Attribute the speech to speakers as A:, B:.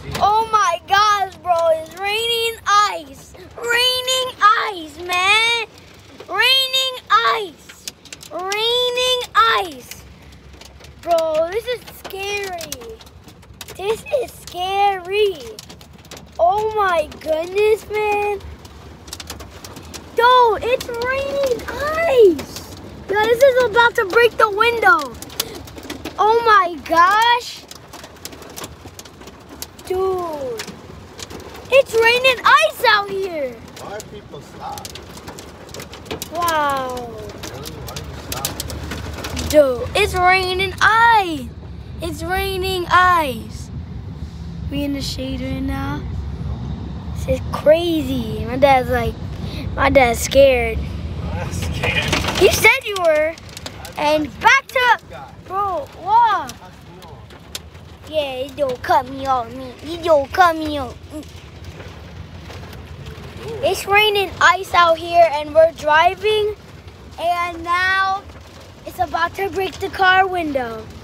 A: Oh my gosh, bro, it's raining ice. Raining ice, man. Raining ice. Raining ice. Bro, this is scary. This is scary. Oh my goodness, man. Dude, it's raining ice. Yo, this is about to break the window. Oh my gosh. Dude, it's raining ice out here.
B: Why people stop?
A: Wow.
B: Really? Why do you stop?
A: Dude, it's raining ice. It's raining ice. We in the shade right now. This is crazy. My dad's scared.
B: I'm scared.
A: You said you were. And back to, bro, what? Yeah, you don't cut me off, me. You don't cut me off. It's raining ice out here and we're driving. And now it's about to break the car window.